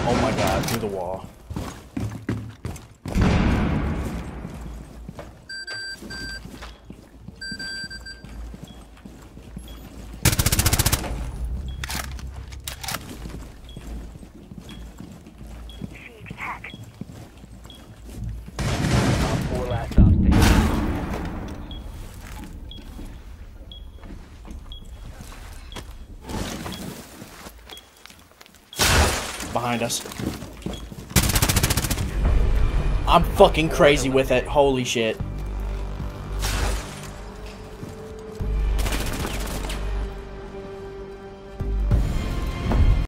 Oh my god, through the wall. Behind us. I'm fucking crazy with it. Holy shit.